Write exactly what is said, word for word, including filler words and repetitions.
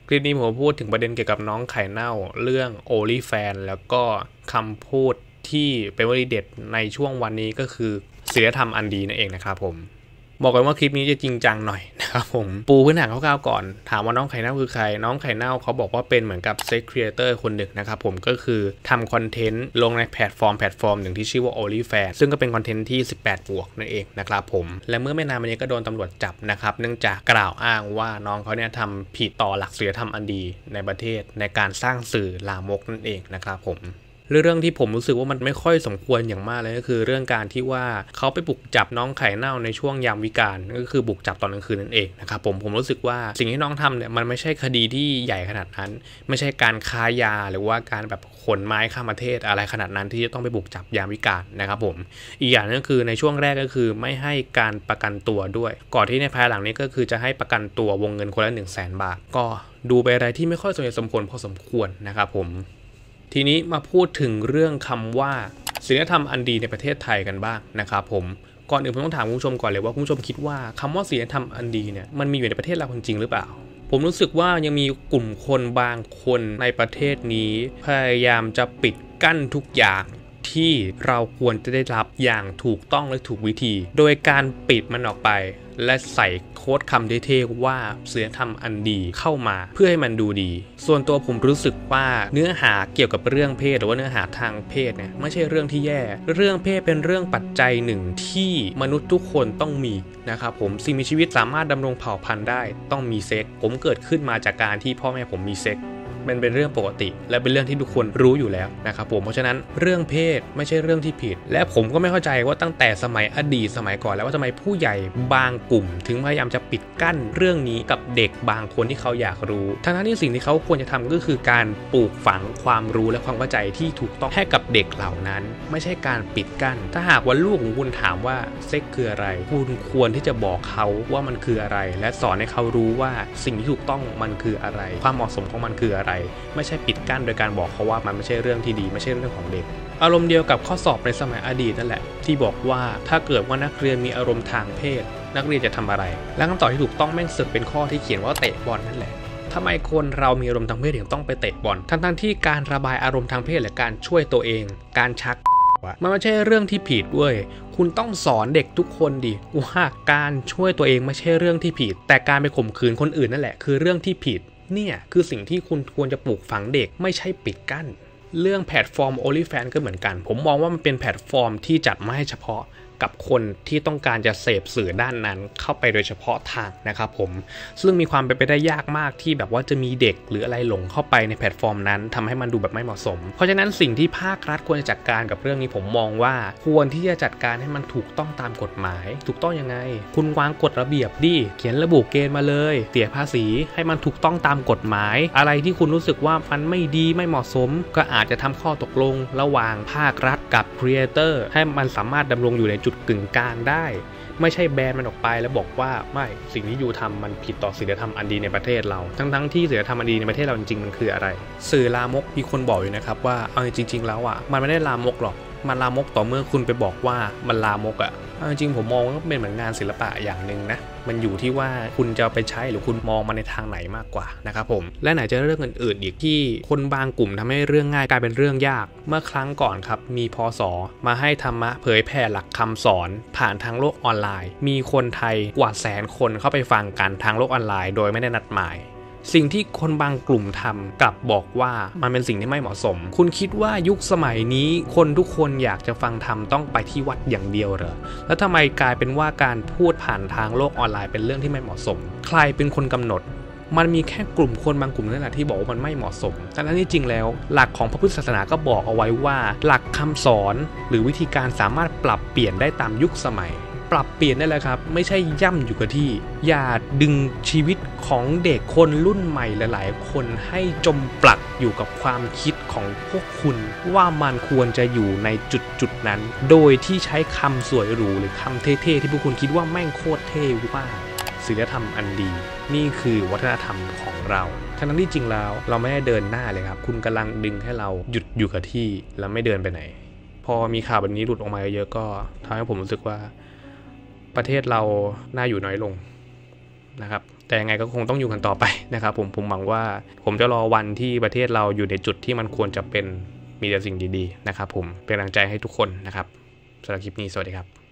คลิปนี้ผมพูดถึงประเด็นเกี่ยวกับน้องไข่เน่าเรื่อง OnlyFans แล้วก็คำพูดที่เป็นวลีเด็ดในช่วงวันนี้ก็คือศีลธรรมอันดีนั่นเองนะครับผมบอกกันว่าคลิปนี้จะจริงจังหน่อยนะครับผมปูพื้นฐานคร่าวๆก่อนถามว่าน้องไข่เน่าคือใครน้องไข่เน่าเขาบอกว่าเป็นเหมือนกับเซ็กครีเอเตอร์คนหนึ่งนะครับผมก็คือทำคอนเทนต์ลงในแพลตฟอร์มแพลตฟอร์มหนึ่งที่ชื่อว่า OnlyFans ซึ่งก็เป็นคอนเทนต์ที่สิบแปดบวกนั่นเองนะครับผมและเมื่อไม่นานมานี้ก็โดนตำรวจจับนะครับเนื่องจากกล่าวอ้างว่าน้องเขาเนี่ยทำผิดต่อหลักศีลธรรมอันดีในประเทศในการสร้างสื่อลามกนั่นเองนะครับผมเรื่องที่ผมรู้สึกว่ามันไม่ค่อยสมควรอย่างมากเลยก็คือเรื่องการที่ว่าเขาไปบุกจับน้องไข่เน่าในช่วงยามวิกาลก็คือบุกจับตอนกลางคืนนั่นเองนะครับผมผมรู้สึกว่าสิ่งที่น้องทำเนี่ยมันไม่ใช่คดีที่ใหญ่ขนาดนั้นไม่ใช่การค้ายาหรือว่าการแบบขนไม้ข้ามประเทศอะไรขนาดนั้นที่จะต้องไปบุกจับยามวิกาลนะครับผมอีกอย่างนึงก็คือในช่วงแรกก็คือไม่ให้การประกันตัวด้วยก่อนที่ในภายหลังนี้ก็คือจะให้ประกันตัววงเงินคนละหนึ่งแสนบาทก็ดูไปอะไรที่ไม่ค่อยสมเหตุสมผลพอสมควรนะครับผมทีนี้มาพูดถึงเรื่องคำว่าศีลธรรมอันดีในประเทศไทยกันบ้างนะครับผมก่อนอื่นผมต้องถามคุณผู้ชมก่อนเลยว่าคุณผู้ชมคิดว่าคำว่าศีลธรรมอันดีเนี่ยมันมีอยู่ในประเทศเราจริงหรือเปล่าผมรู้สึกว่ายังมีกลุ่มคนบางคนในประเทศนี้พยายามจะปิดกั้นทุกอย่างที่เราควรจะได้รับอย่างถูกต้องและถูกวิธีโดยการปิดมันออกไปและใส่โค้ดคำเท่ๆว่าศีลธรรมอันดีเข้ามาเพื่อให้มันดูดีส่วนตัวผมรู้สึกว่าเนื้อหาเกี่ยวกับเรื่องเพศหรือว่าเนื้อหาทางเพศเนี่ยไม่ใช่เรื่องที่แย่เรื่องเพศเป็นเรื่องปัจจัยหนึ่งที่มนุษย์ทุกคนต้องมีนะครับผมสิ่งมีชีวิตสามารถดำรงเผ่าพันธุ์ได้ต้องมีเซ็กผมเกิดขึ้นมาจากการที่พ่อแม่ผมมีเซ็กมันเป็นเรื่องปกติและเป็นเรื่องที่ทุกคนรู้อยู่แล้วนะครับผมเพราะฉะนั้นเรื่องเพศไม่ใช่เรื่องที่ผิดและผมก็ไม่เข้าใจว่าตั้งแต่สมัยอดีตสมัยก่อนแล้วว่าทำไมผู้ใหญ่บางกลุ่มถึงพยายามจะปิดกั้นเรื่องนี้กับเด็กบางคนที่เขาอยากรู้ทั้งนั้นที่สิ่งที่เขาควรจะทำก็คือการปลูกฝังความรู้และความเข้าใจที่ถูกต้องให้กับเด็กเหล่านั้นไม่ใช่การปิดกั้นถ้าหากว่าลูกของคุณถามว่าเซ็กคืออะไรคุณควรที่จะบอกเขาว่ามันคืออะไรและสอนให้เขารู้ว่าสิ่งที่ถูกต้องมันคืออะไรความเหมาะสมของมันคืออะไรไม่ใช่ปิดกั้นโดยการบอกเขาว่ามันไม่ใช่เรื่องที่ดีไม่ใช่เรื่องของเด็กอารมณ์เดียวกับข้อสอบในสมัยอดีตนั่นแหละที่บอกว่าถ้าเกิดว่านักเรียนมีอารมณ์ทางเพศนักเรียนจะทำอะไรและคำตอบที่ถูกต้องแม่งเสือกเป็นข้อที่เขียนว่าเตะบอลนั่นแหละทำไมคนเรามีอารมณ์ทางเพศถึงต้องไปเตะบอลทั้งๆที่การระบายอารมณ์ทางเพศหรือการช่วยตัวเองการชักมันไม่ใช่เรื่องที่ผิดเว้ยคุณต้องสอนเด็กทุกคนดิว่าการช่วยตัวเองไม่ใช่เรื่องที่ผิดแต่การไปข่มขืนคนอื่นนั่นแหละคือเรื่องที่ผิดเนี่ยคือสิ่งที่คุณควรจะปลูกฝังเด็กไม่ใช่ปิดกั้นเรื่องแพลตฟอร์ม OnlyFans ก็เหมือนกันผมมองว่ามันเป็นแพลตฟอร์มที่จัดมาให้เฉพาะกับคนที่ต้องการจะเสพสื่อด้านนั้นเข้าไปโดยเฉพาะทางนะครับผมซึ่งมีความเป็นไปได้ยากมากที่แบบว่าจะมีเด็กหรืออะไรหลงเข้าไปในแพลตฟอร์มนั้นทำให้มันดูแบบไม่เหมาะสมเพราะฉะนั้นสิ่งที่ภาครัฐควรจะจัดการกับเรื่องนี้ผมมองว่าควรที่จะจัดการให้มันถูกต้องตามกฎหมายถูกต้องยังไงคุณวางกฎระเบียบดิเขียนระบุเกณฑ์มาเลยเสียภาษีให้มันถูกต้องตามกฎหมายอะไรที่คุณรู้สึกว่ามันไม่ดีไม่เหมาะสมก็อาจจะทำข้อตกลงระหว่างภาครัฐกับครีเอเตอร์ให้มันสามารถดำรงอยู่ในจุดกึ่งกลางได้ไม่ใช่แบนมันออกไปแล้วบอกว่าไม่สิ่งที่ยูทำมันผิดต่อศีลธรรมอันดีในประเทศเราทั้งๆที่ศีลธรรมอันดีในประเทศเราจริงๆมันคืออะไรสื่อลามกมีคนบอกอยู่นะครับว่าเอาจริงๆแล้วอ่ะมันไม่ได้ลามกหรอกมันลามกต่อเมื่อคุณไปบอกว่ามันลามกอ่ะจริงๆผมมองว่าเป็นเหมือนงานศิลปะอย่างหนึ่งนะมันอยู่ที่ว่าคุณจะไปใช้หรือคุณมองมาในทางไหนมากกว่านะครับผมและไหนจะเรื่องอื่นๆอีกที่คนบางกลุ่มทำให้เรื่องง่ายกลายเป็นเรื่องยากเมื่อครั้งก่อนครับมีพศมาให้ธรรมะเผยแผ่หลักคำสอนผ่านทางโลกออนไลน์มีคนไทยกว่าแสนคนเข้าไปฟังกันทางโลกออนไลน์โดยไม่ได้นัดหมายสิ่งที่คนบางกลุ่มทำกลับบอกว่ามันเป็นสิ่งที่ไม่เหมาะสมคุณคิดว่ายุคสมัยนี้คนทุกคนอยากจะฟังธรรมต้องไปที่วัดอย่างเดียวเหรอแล้วทำไมกลายเป็นว่าการพูดผ่านทางโลกออนไลน์เป็นเรื่องที่ไม่เหมาะสมใครเป็นคนกำหนดมันมีแค่กลุ่มคนบางกลุ่มนั่นแหละที่บอกว่ามันไม่เหมาะสมแต่นั้นที่จริงแล้วหลักของพระพุทธศาสนาก็บอกเอาไว้ว่าหลักคำสอนหรือวิธีการสามารถปรับเปลี่ยนได้ตามยุคสมัยปรับเปลี่ยนได้แล้วครับไม่ใช่ย่ำอยู่กับที่อย่าดึงชีวิตของเด็กคนรุ่นใหม่หลายๆคนให้จมปลักอยู่กับความคิดของพวกคุณว่ามันควรจะอยู่ในจุดจุดนั้นโดยที่ใช้คำสวยหรูหรือคำเท่ๆที่พวกคุณคิดว่าแม่งโคตรเท่ว่าศีลธรรมอันดีนี่คือวัฒนธรรมของเราทั้งนั้นที่จริงแล้วเราไม่ได้เดินหน้าเลยครับคุณกำลังดึงให้เราหยุดอยู่กับที่แล้วไม่เดินไปไหนพอมีข่าวแบบนี้หลุดออกมาเยอะก็ทำให้ผมรู้สึกว่าประเทศเราน่าอยู่น้อยลงนะครับแต่ยังไงก็คงต้องอยู่กันต่อไปนะครับผมผมหวังว่าผมจะรอวันที่ประเทศเราอยู่ในจุดที่มันควรจะเป็นมีแต่สิ่งดีๆนะครับผมเป็นกำลังใจให้ทุกคนนะครับสำหรับคลิปนี้สวัสดีครับ